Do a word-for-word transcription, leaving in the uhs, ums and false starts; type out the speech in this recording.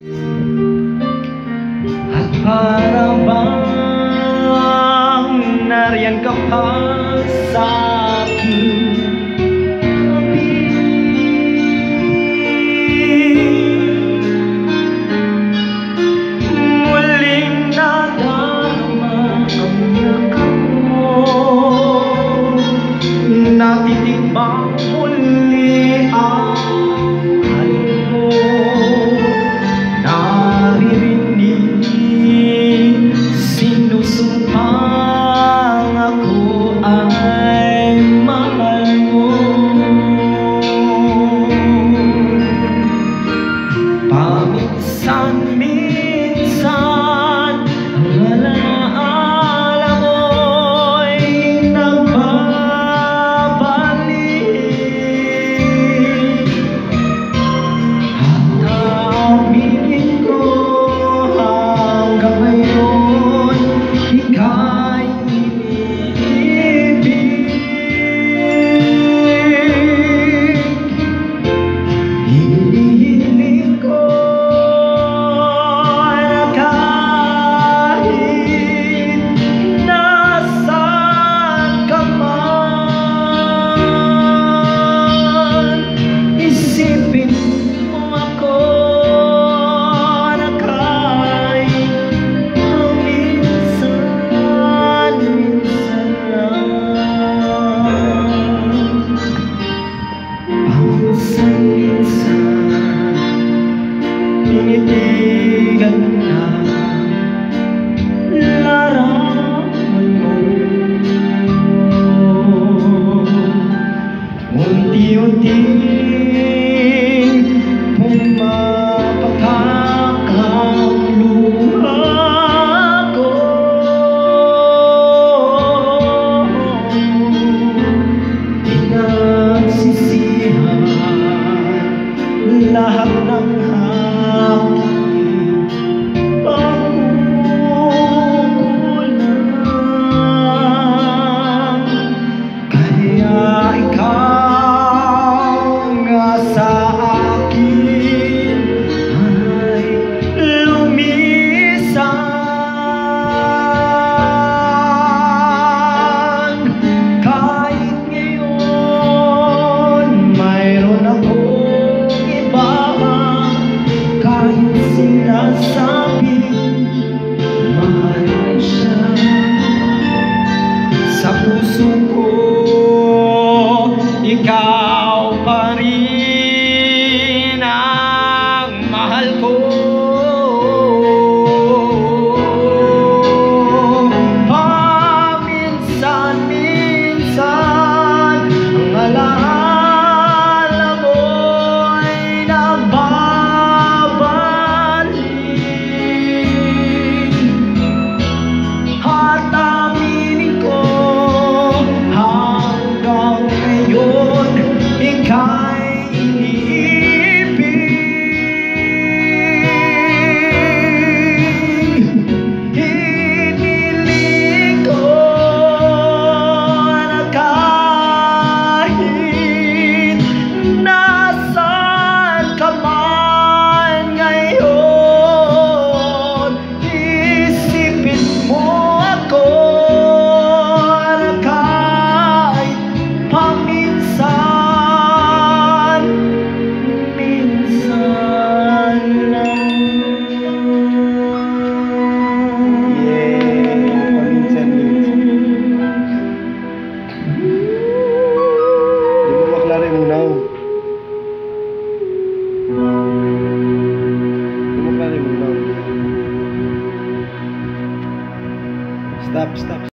At para bang nariyan ka pa sa aking tabi, muling nadarama ang yakap mo, natitikmang muli ang halin mo. Sinusumpang ako ay mahal mo. Paminsan-minsan ang alaala mo'y nagbabalik. At aminin ko hanggang ngayon ika'y iniibig. Hinihiling ko na kahit nasaan ka man, isipin mo ako na kahit paminsan-minsan lang. Paminsan-minsan tinitigan na larawan mo, unti-unting pumapatak ang luha ko. Pinagsisihan lahat ng aking pagkukulang, kaya ikaw nga sa akin ay lumisan. Kahit ngayon mayroon akong iba, kahit sinasabing mahal ay siya, sa puso ko ikaw pa rin ang mahal ko. Paminsan-minsan ang alaala mo'y nagbabalik. At aminin ko hanggang ngayon ika'y iniibig. Hiniling ko na kahit nasaan ka man ngayon, isipin mo ako na kahit paminsan-minsan lang. Yeah, paminsan-minsan. Di mo maklaro yung unaw. Di mo maklaro yung unaw. Stop, stop.